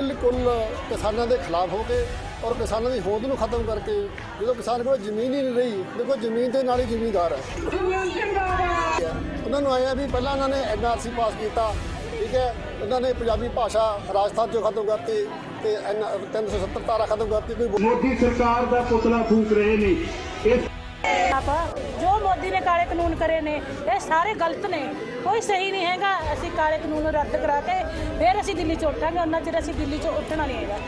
बिल्कुल किसानों के खिलाफ हो के और किसानों की होंद को खत्म करके जो किसान को जमीन ही नहीं रही। देखो जमीन के नाल ही जिमीदार है। उन्होंने आया भी पहला उन्होंने NRC पास किया, ठीक है, उन्होंने पंजाबी भाषा राजस्थान जो खत्म करती, 370 धारा खत्म करती। मोदी सरकार का पुतला फूक रहे ने। जो मोदी ने काले कानून करे ने ये सारे गलत ने, कोई सही नहीं हैगा। असी काले कानून रद्द करा के फिर असी दिल्ली च उठांगे, उन्ना चिर असी दिल्ली च उठना नहीं हैगा।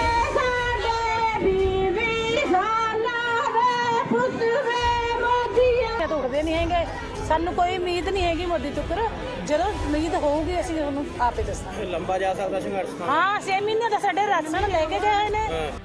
तो उठते नहीं हैगे, सानू कोई उम्मीद नहीं हैगी मोदी तो। जो उम्मीद होगी असी उन्होंने आप ही दसांगे। लंबा जा सकता संघर्ष। हाँ 6 महीने का साडे राशन लेके गए ने।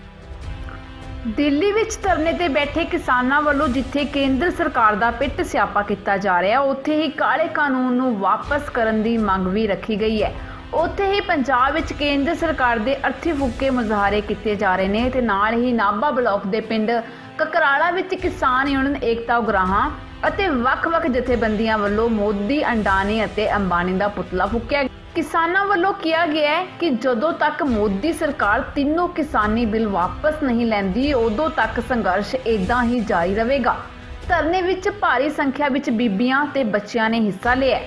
ਦਿੱਲੀ ਵਿੱਚ ਧਰਨੇ ਤੇ ਬੈਠੇ ਕਿਸਾਨਾਂ ਵੱਲੋਂ ਜਿੱਥੇ ਕੇਂਦਰ ਸਰਕਾਰ ਦਾ ਪਿੱਟ ਸਿਆਪਾ ਕੀਤਾ ਜਾ ਰਿਹਾ, ਉੱਥੇ ਹੀ ਕਾਲੇ ਕਾਨੂੰਨ ਨੂੰ ਵਾਪਸ ਕਰਨ ਦੀ ਮੰਗ ਵੀ ਰੱਖੀ ਗਈ ਹੈ। ਉੱਥੇ ਹੀ ਪੰਜਾਬ ਵਿੱਚ ਕੇਂਦਰ ਸਰਕਾਰ ਦੇ ਅਰਥੀ ਫੂਕੇ ਮੁਜ਼ਾਹਰੇ ਕੀਤੇ ਜਾ ਰਹੇ ਨੇ ਤੇ ਨਾਲ ਹੀ ਨਾਭਾ ਬਲਾਕ ਦੇ ਪਿੰਡ ਕਕਰਾਲਾ ਵਿੱਚ ਕਿਸਾਨ ਯੂਨੀਅਨ ਏਕਤਾ ਉਗਰਾਹਾਂ ਅਤੇ ਵੱਖ-ਵੱਖ ਜਥੇਬੰਦੀਆਂ ਵੱਲੋਂ ਮੋਦੀ, ਅੰਡਾਨੀ ਅਤੇ ਅੰਬਾਨੀ ਦਾ ਪੁਤਲਾ ਫੂਕਿਆ। किसानों वालों किया गया है कि जदों तक मोदी सरकार तीनों किसानी बिल वापस नहीं लैंदी उदों तक संघर्ष इदां ही जारी रहेगा। धरने विच भारी संख्या विच बीबियां ते बच्चियां ने हिस्सा लिया।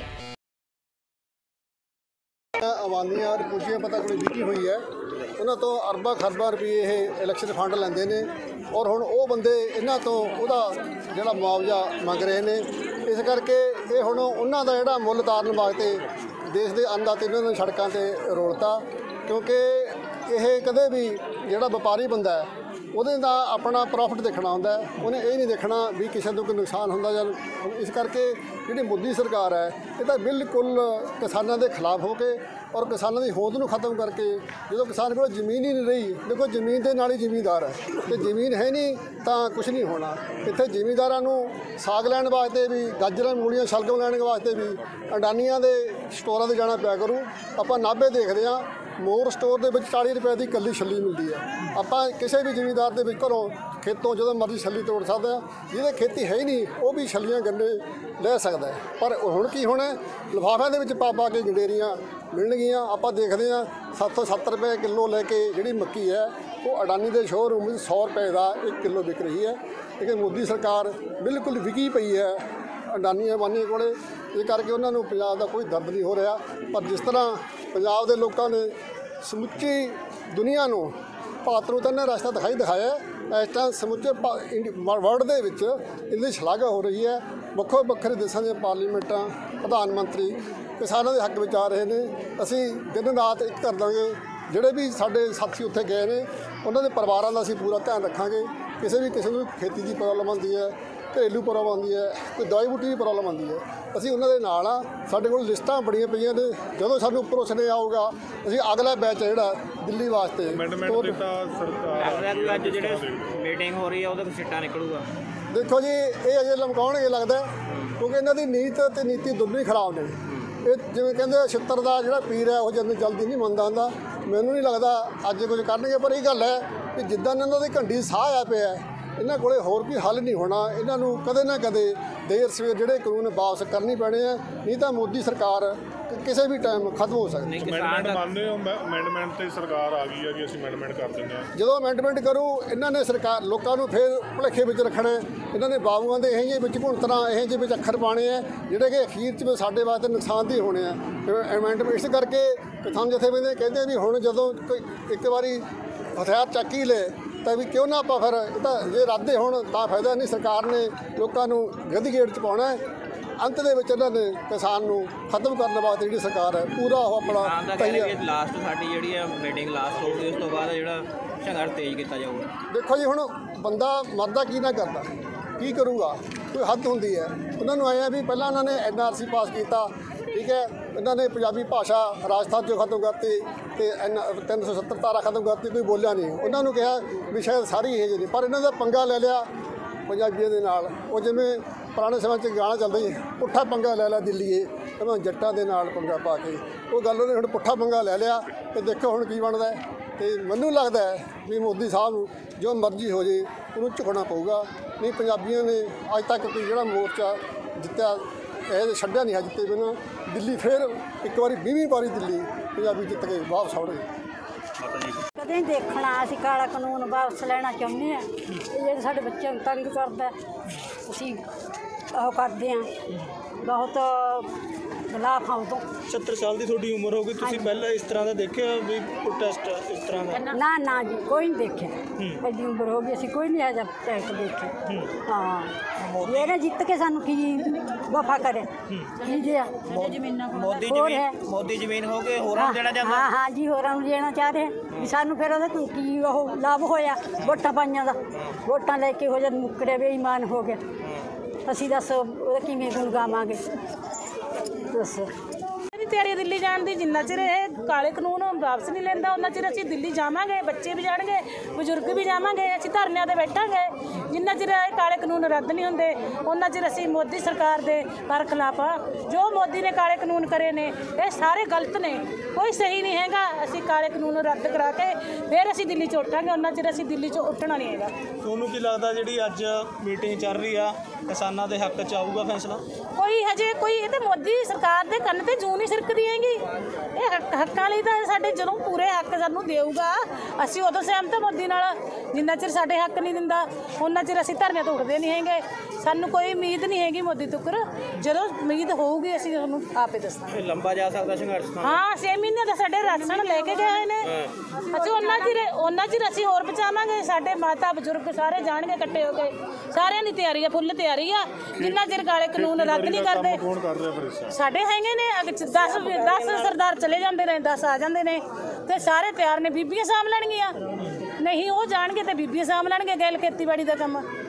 अवानियां और पूछियां पता कोई बीती हुई है, उन्होंने तो अरबा खरबा रुपये ये इलैक्शन फंड लेंदे ने और हुण वो बंदे इन्हां तो उहदा जिहड़ा मुआवजा मंग रहे ने। इस करके ये हुण उन्हां दा जिहड़ा मुੱਲ तारन वास्ते देश के अन्नदाते इन्होंने सड़कों पर रोलता, क्योंकि यह कदे भी जोड़ा व्यापारी बंदा है ਉਹਦੇ ਦਾ अपना प्रॉफिट देखना होंदा है, उन्हें ये नहीं देखना भी किसी को कोई नुकसान होंदा जां। इस करके जिहड़ी मोदी सरकार है ये बिल्कुल किसानों के खिलाफ हो के और किसानों की होंद को खत्म करके जो किसान को जमीन ही नहीं रही। देखो जमीन के नाल ही जिमीदार है, तो जमीन है नहीं तो कुछ नहीं होना। इत्थे जिमीदारां नूं साग लैण वास्ते भी, गाजरां मूलियां शलगम लैण वास्ते भी अडानियां दे स्टोरां ते जाना पिया करूँ। आपां नाभे देखदे हां मोर स्टोर के 40 रुपए की कली छली मिलती है। आप किसी भी जिमीदार के घरों खेतों जो मर्जी छली तोड़ सकते हैं, जिहदे खेती है ही नहीं वो भी छलियां गन्ने ले सकता है। पर हुण की होना, लिफाफिਆਂ के पा पा के गंडेरियां मिलणगियां। आप देखते हैं 770 रुपए किलो लैके जी मक्की है वो अडानी के शोरूम 100 रुपए का 1 किलो बिक रही है। लेकिन मोदी सरकार बिल्कुल विकी पई है अडानी अंबानी को। ये करके उन्होंने पंजाब का कोई दर्द नहीं हो रहा। पर जिस तरह पंजाब के लोगों ने समुची दुनिया को भारत को तो इन्हें रास्ता दिखाया, इस टाइम समुचे वर्ल्ड के इनकी शलाघा हो रही है। ਵੱਖੋ ਵੱਖਰੇ देशों के पार्लीमेंटा प्रधानमंत्री किसानों के हक में आ रहे हैं। असी दिन रात एक कर देंगे, जोड़े भी साढ़े साथी उत्थे गए हैं उन्होंने परिवारों का असी पूरा ध्यान रखांगे। किसी भी किसी को खेती की प्रॉब्लम आती है, घरेलू प्रॉब्लम आती है, कोई दवाई बूटी की प्रॉब्लम आती है, असी उन्होंने नाल आ। साडे कोल लिस्टां बड़ियां पईयां ने, जदों सानूं उपरों सुनेहा आऊगा असी अगला बैच जिहड़ा दिल्ली वास्ते मीटिंग हो रही है उहदा सिट्टा निकलूगा। देखो जी ये अजे लमकाउणगे लगदा, क्योंकि इन्हां दी नीत ते नीति दोनों ही खराब ने। ये जिवें कहंदे छित्तर दा जिहड़ा पीर है वो जल्दी नहीं मनदा हुंदा। मैनूं नहीं लगदा अज कुछ करनगे, पर ये गल है कि जिद्दां इन्हां दी घंटी साह आ पिया इन्हां कोले होर कोई हल नहीं होना। इन्हां नूं कदे ना कदे देर सवेर जिहड़े कानून वापस करने पैणे आ, नहीं तो मोदी सरकार किसी भी टाइम खत्म हो सकती है। अमेंडमेंट ते सरकार आ गई है कि असीं अमेंडमेंट कर देंगे। जो अमेंडमेंट करूँ इन्होंने सरकार लोगों को फिर भुलेखे में रखना है। इन्होंने बाबूआं के यह घुणतना यह अखर पाने हैं जोड़े कि अखीर च साढ़े वास्ते नुकसान ही होने हैं। अमेंडमेंट इस करके किसान जथेबंदी कहते भी हुण जदों कोई एक बारी हथियार चक ही ले तो भी क्यों ना आप फिर जे रद्द होण तां फायदा नहीं। सरकार ने लोगों को गद्दी गेड़ च पाउणा है। अंत दे विच इन्हां ने किसान नूं खत्म करने वास्ते जिहड़ी सरकार है पूरा अपना लास्ट साडी जिहड़ी है मीटिंग लास्ट होगी, उस तो बाद जिहड़ा संघर्ष तेज किया जाऊगा। देखो जी हुण बंदा मरदा की ना करदा की करूगा, कोई हद होंदी है। उन्होंने आया भी पहला उन्होंने NRC पास किया, ठीक है, इन्होंने पंजाबी भाषा राजस्थान जो खत्म करती, 370 धारा खत्म करती, कोई बोलिया नहीं। उन्होंने कहा भी शायद सारी ये नहीं, पर इन्हों का पंगा ले लिया पंजाबियों के नाल। वो जिवें पुराने समय गाना चलता ही पुट्ठा पंगा ले लिया दिल्लीए जट्टां दे नाल पंगा पा के, वो गल उन्हें हुण पुट्ठा पंगा ले लिया। तो देखो हुण की बनदा है। तो मैनूं लगता है भी मोदी साहब जो मर्जी हो जाए उन्होंने झुकना पऊगा। नहीं पंजाबियों ने अज तक कोई जिहड़ा मोर्चा जित्तिया ਇਹ ਛੱਡਿਆ नहीं है जिते बिना। दिल्ली फिर एक बार 20ਵੀਂ वारी दिल्ली पंजाबी जित के वापस आउणगे। ਕਦੇ ਨਹੀਂ ਦੇਖਣਾ। ਅਸੀਂ ਕਾਲਾ ਕਾਨੂੰਨ ਵਾਪਸ ਲੈਣਾ ਚਾਹੁੰਦੇ ਹਾਂ। ਇਹ ਜਿਹੜੇ ਸਾਡੇ ਬੱਚਿਆਂ ਨੂੰ ਤੰਗ ਕਰਦਾ, ਅਸੀਂ ਉਹ ਕਰਦੇ ਹਾਂ, ਬਹੁਤ ਖਿਲਾਫ ਹਾਂ ਉਦੋਂ। 70 ਸਾਲ ਦੀ ਤੁਹਾਡੀ ਉਮਰ ਹੋ ਗਈ, ਤੁਸੀਂ ਪਹਿਲਾਂ ਇਸ ਤਰ੍ਹਾਂ ਦਾ ਦੇਖਿਆ ਵੀ ਪ੍ਰੋਟੈਸਟ ਇਸ ਤਰ੍ਹਾਂ ਦਾ? ਨਾ ਜੀ, ਕੋਈ ਨਹੀਂ ਦੇਖਿਆ। ਐਡੀ ਉਮਰ ਹੋ ਗਈ, ਅਸੀਂ ਕੋਈ ਨਹੀਂ ਇਹੋ ਪ੍ਰੋਟੈਸਟ ਦੇਖਿਆ। ਹਾਂ, ਇਹਨੇ ਜਿੱਤ ਕੇ ਸਾਨੂੰ ਕੀ ਵਫਾ ਕਰੇ ਕੀ ਜਿਆ ਮੋਦੀ ਜ਼ਮੀਨ ਹੋ ਕੇ ਹੋਰਾਂ ਨੂੰ ਦੇਣਾ ਚਾਹੁੰਦਾ? ਹਾਂ ਜੀ, ਹੋਰਾਂ ਨੂੰ ਦੇਣਾ ਚਾਹ ਰਹੇ ਵੀ ਸਾਨੂੰ ਫਿਰ ਉਹਦਾ ਕੀ ਉਹ ਲਾਭ ਹੋਇਆ ਵੋਟਾਂ ਪਾਈਆਂ ਦਾ। ਵੋਟਾਂ ਲੈ ਕੇ ਹੋ ਜਦ ਮੁੱਕਰੇ ਬੇਈਮਾਨ ਹੋ ਗਿਆ, ਅਸੀਂ ਦੱਸ ਉਹਦਾ ਕਿਵੇਂ ਗੁਣ ਗਾਵਾਂਗੇ? ਦੱਸੋ। ਤਿਆਰੀ ਦਿੱਲੀ ਜਾਣ ਦੀ। ਜਿੰਨਾ ਚਿਰ ਇਹ ਕਾਲੇ ਕਾਨੂੰਨ ਵਾਪਸ ਨਹੀਂ ਲੈਂਦਾ ਉਹਨਾਂ ਚਿਰ ਅਸੀਂ ਦਿੱਲੀ ਜਾਵਾਂਗੇ। ਬੱਚੇ ਵੀ ਜਾਣਗੇ, ਬਜ਼ੁਰਗ ਵੀ ਜਾਵਾਂਗੇ। ਅਸੀਂ ਧਰਨਿਆਂ 'ਤੇ ਬੈਠਾਂਗੇ। ਜਿੰਨਾ ਚਿਰ ਇਹ ਕਾਲੇ ਕਾਨੂੰਨ ਰੱਦ ਨਹੀਂ ਹੁੰਦੇ ਉਹਨਾਂ ਚਿਰ ਅਸੀਂ ਮੋਦੀ ਸਰਕਾਰ ਦੇ ਪਰ ਖਿਲਾਫ ਆ। ਜੋ ਮੋਦੀ ਨੇ ਕਾਲੇ ਕਾਨੂੰਨ ਕਰੇ ਨੇ ਇਹ ਸਾਰੇ ਗਲਤ ਨੇ, ਕੋਈ ਸਹੀ ਨਹੀਂ ਹੈਗਾ। ਅਸੀਂ ਕਾਲੇ ਕਾਨੂੰਨ ਰੱਦ ਕਰਾ ਕੇ ਫਿਰ ਅਸੀਂ ਦਿੱਲੀ 'ਚ ਉੱਠਾਂਗੇ। ਉਹਨਾਂ ਚਿਰ ਅਸੀਂ ਦਿੱਲੀ 'ਚੋਂ ਉੱਠਣਾ ਨਹੀਂ ਹੈਗਾ। ਤੁਹਾਨੂੰ ਕੀ ਲੱਗਦਾ ਜਿਹੜੀ ਅੱਜ ਮੀਟਿੰਗ ਚੱਲ ਰਹੀ ਆ ਕਿਸਾਨਾਂ ਦੇ ਹੱਕ 'ਚ ਆਊਗਾ ਫੈਸਲਾ? ਕੋਈ ਹਜੇ ਕੋਈ ਇਹ ਤਾਂ ਮੋਦੀ ਸਰਕਾਰ ਦੇ ਕੰਨ ਤੇ ਜੂੰ ਨਹੀਂ ਸਿਰਕਦੀ ਹੈਗੀ। ਇਹ ਹੱਕਾਂ ਲਈ ਤਾਂ ਸਾਡੇ ਜਦੋਂ ਪੂਰੇ ਹੱਕ ਸਾਨੂੰ ਦੇਊਗਾ ਅਸੀਂ ਉਦੋਂ ਸਹਿਮਤ ਹਾਂ ਮੋਦੀ ਨਾਲ। ਜਿੰਨਾ ਚਿਰ ਸਾਡੇ ਹੱਕ ਨਹੀਂ ਦਿੰਦਾ ਉਹਨਾਂ ਚਿਰ ਅਸੀਂ ਧਰਨੇ ਤੋਂ ਉੱਠਦੇ ਨਹੀਂ ਹੈਗੇ। ਸਾਨੂੰ ਕੋਈ ਉਮੀਦ ਨਹੀਂ ਹੈਗੀ ਮੋਦੀ ਤੋਂ। ਜਦੋਂ ਉਮੀਦ ਹੋਊਗੀ ਅਸੀਂ ਤੁਹਾਨੂੰ ਆਪੇ ਦੱਸਾਂਗੇ। ਲੰਬਾ ਜਾ ਸਕਦਾ ਸੰਘਰਸ਼ ਤਾਂ? ਹਾਂ, 6 ਮਹੀਨੇ ਦਾ ਸਾਡੇ ਰਾਸ਼ਨ ਲੈ ਕੇ ਗਏ ਹੋਏ ਨੇ। ਅਸੀਂ ਉਹਨਾਂ ਚਿਰ ਅਸੀਂ ਹੋਰ ਬਚਾਵਾਂਗੇ। ਸਾਡੇ ਮਾਤਾ ਬਜ਼ੁਰਗ ਸਾਰੇ ਜਾਣਗੇ ਇਕੱਠੇ ਹੋ ਕੇ। ਸਾਰਿਆਂ ਦੀ ਤਿਆਰੀ ਆ, ਫੁੱਲ ਤਿਆਰੀ ਆ। ਜਿੰਨਾ ਚਿਰ ਕਾਲੇ ਕਾਨੂੰਨ ਰੱਦ ਨਹੀਂ ਕਰਦੇ। ਕੌਣ ਕਰ ਰਿਹਾ ਫਿਰ ਇਸ ਸਾਡੇ ਹੈਗੇ ਨੇ 10 ਸਰਦਾਰ ਚਲੇ ਜਾਂਦੇ ਨੇ, 10 ਆ ਜਾਂਦੇ ਨੇ ਤੇ ਸਾਰੇ ਤਿਆਰ ਨੇ। ਬੀਬੀਆਂ ਸਾਂਭ ਲੈਣਗੀਆਂ, ਨਹੀਂ ਉਹ ਜਾਣਗੇ ਤੇ ਬੀਬੀਆਂ ਸਾਂਭ ਲੈਣਗੇ। ਗੈਲ ਖੇਤੀਬਾੜੀ ਦਾ ਕੰਮ